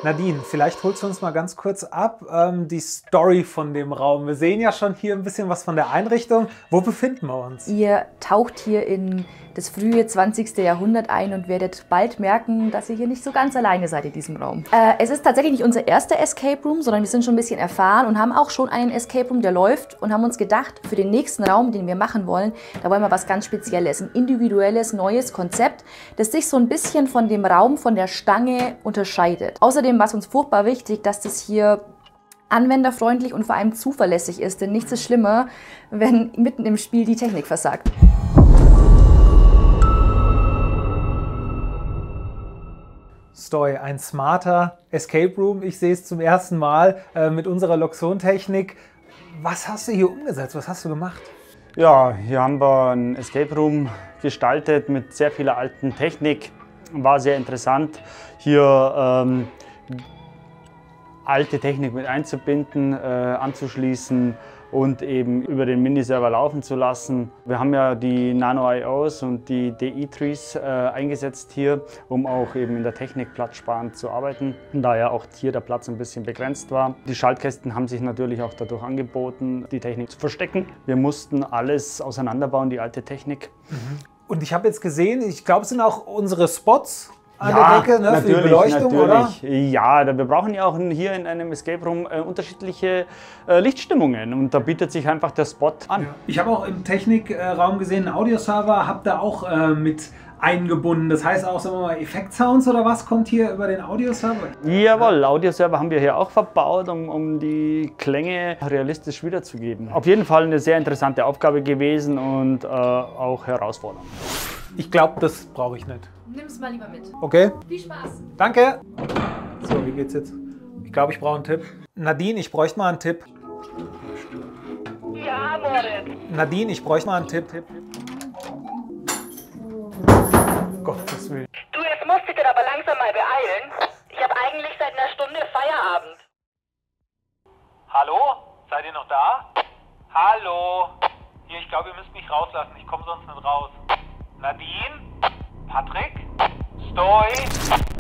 Nadine, vielleicht holst du uns mal ganz kurz ab, die Story von dem Raum. Wir sehen ja schon hier ein bisschen was von der Einrichtung. Wo befinden wir uns? Ihr taucht hier in das frühe 20. Jahrhundert ein und werdet bald merken, dass ihr hier nicht so ganz alleine seid in diesem Raum. Es ist tatsächlich nicht unser erster Escape Room, sondern wir sind schon ein bisschen erfahren und haben auch schon einen Escape Room, der läuft, und haben uns gedacht, für den nächsten Raum, den wir machen wollen, da wollen wir was ganz Spezielles, ein individuelles, neues Konzept, das sich so ein bisschen von dem Raum, von der Stange unterscheidet. Außerdem war es uns furchtbar wichtig, dass das hier anwenderfreundlich und vor allem zuverlässig ist, denn nichts ist schlimmer, wenn mitten im Spiel die Technik versagt. Story, ein smarter Escape Room. Ich sehe es zum ersten Mal mit unserer Loxon-Technik. Was hast du hier umgesetzt? Was hast du gemacht? Ja, hier haben wir einen Escape Room gestaltet mit sehr viel alten Technik. War sehr interessant, hier alte Technik mit einzubinden, anzuschließen und eben über den Miniserver laufen zu lassen. Wir haben ja die Nano-IOs und die DI-Trees eingesetzt hier, um auch eben in der Technik platzsparend zu arbeiten, da ja auch hier der Platz ein bisschen begrenzt war. Die Schaltkästen haben sich natürlich auch dadurch angeboten, die Technik zu verstecken. Wir mussten alles auseinanderbauen, die alte Technik. Und ich habe jetzt gesehen, ich glaube, es sind auch unsere Spots an der Decke, ne, für die Beleuchtung, natürlich. Oder? Ja, wir brauchen ja auch hier in einem Escape Room unterschiedliche Lichtstimmungen und da bietet sich einfach der Spot an. Ja. Ich habe auch im Technikraum gesehen, einen Audioserver, habt ihr auch mit eingebunden. Das heißt auch, sagen wir mal, Effektsounds oder was kommt hier über den Audioserver? Jawohl, Audioserver haben wir hier auch verbaut, um die Klänge realistisch wiederzugeben. Auf jeden Fall eine sehr interessante Aufgabe gewesen und auch herausfordernd. Ich glaube, das brauche ich nicht. Nimm es mal lieber mit. Okay. Viel Spaß. Danke. So, wie geht's jetzt? Ich glaube, ich brauche einen Tipp. Nadine, ich bräuchte mal einen Tipp. Ja, Moritz. Nadine, ich bräuchte mal einen Tipp. Gottes Willen. Du, jetzt musst du dich aber langsam mal beeilen. Ich habe eigentlich seit einer Stunde Feierabend. Hallo? Seid ihr noch da? Hallo? Hier, ich glaube, ihr müsst mich rauslassen. Ich komme sonst nicht raus. Nadine? Patrick? Stoy?